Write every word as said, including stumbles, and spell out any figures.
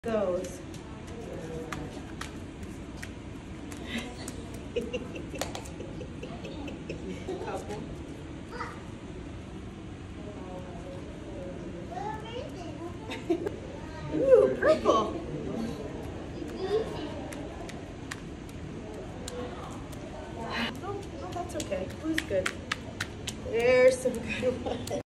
Goes. Couple. Ooh, purple. Oh, oh, that's okay. Blue's good. There's some good ones.